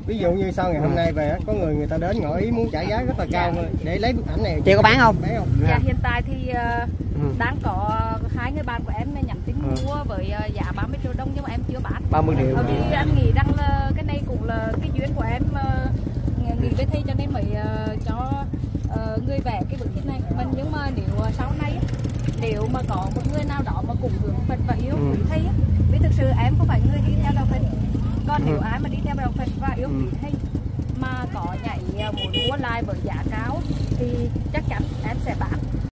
Ví dụ như sau ngày hôm nay về có người ta đến ngỏ ý muốn trả giá rất là cao để lấy bức ảnh này. Chị có bán không? Dạ hiện tại thì đang có 2 người bạn của em nhắn tin mua với giá 30 triệu đồng nhưng mà em chưa bán. 30 triệu. Vì anh nghĩ rằng là cái này cũng là cái duyên của em nghĩ với thi cho nên mới cho người vẽ cái bức tranh này. Nhưng mà nếu sau này nếu mà có một người nào đó mà cùng hướng Phật và yêu quý thầy vì thực sự em không phải người đi theo đạo Phật, còn nếu ai mà đi theo đạo Phật và yêu quý thầy mà có nhảy muốn mua lại với giá cao thì chắc chắn em sẽ bán.